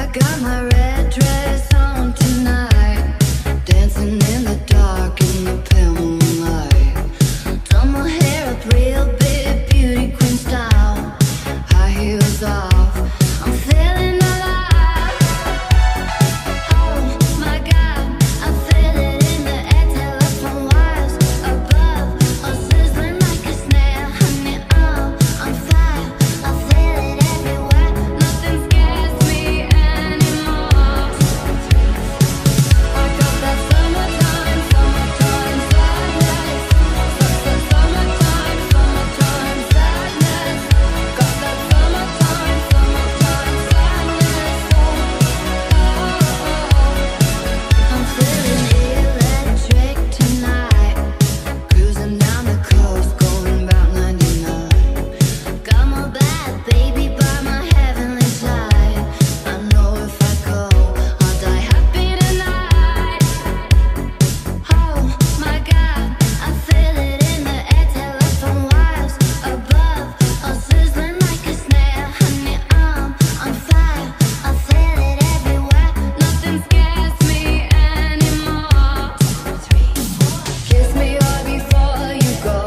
got my red dress on tonight, dancing in the dark in the pale moonlight. Done my hair up real big, beauty queen style, high heels off, I'm feeling alive. Oh my God, I feel it in the air, telephone wires above, all sizzling like a snare. Honey, I'm fire, I feel it everywhere, nothing scares me anymore. I got that summertime, summertime sadness. That summertime, summertime sadness. Got that summertime, summertime sadness. I'm feeling electric tonight, cruising down the coast, going about 99. Got my bad baby by my heavenly side. I know if I go, I'll die happy tonight. Oh my God, I feel it in the air, telephone wires above, all sizzling like a snare. Honey, I'm fire, I feel it everywhere, nothing scares me anymore. Kiss me hard before you go,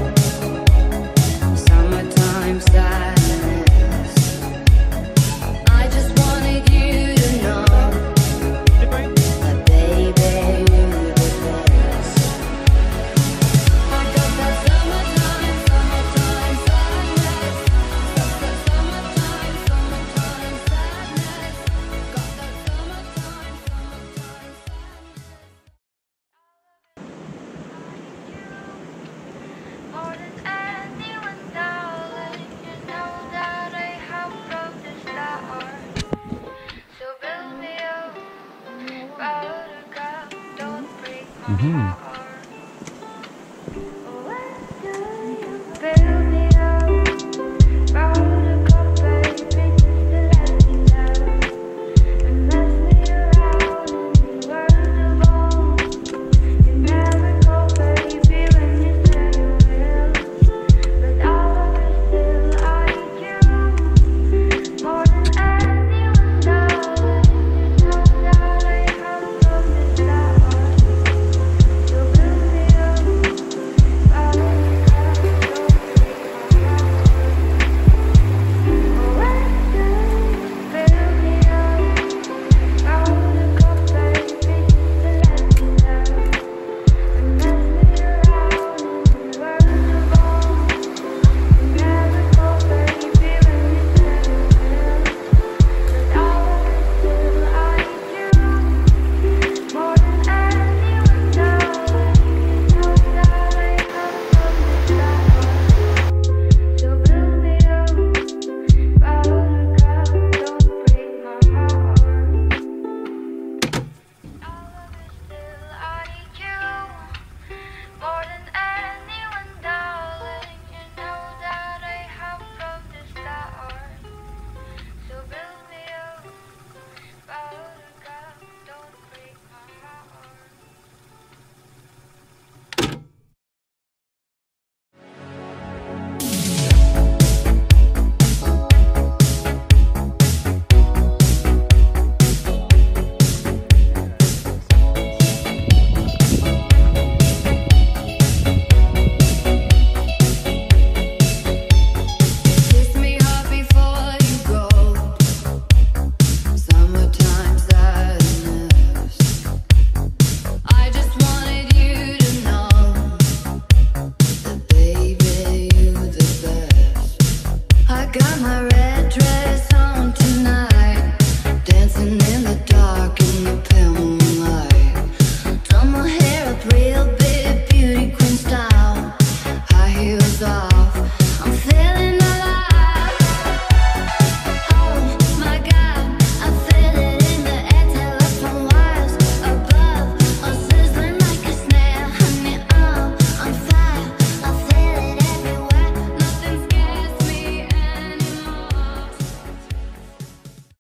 summertime sadness. I just wanted you to know that baby, you're the best. I got that summertime, summertime sadness. Got that summertime, summertime sadness. Got that summertime, summertime sadness. More than anyone, darling, you know that I have from the start. So build me up, buttercup, don't break my heart.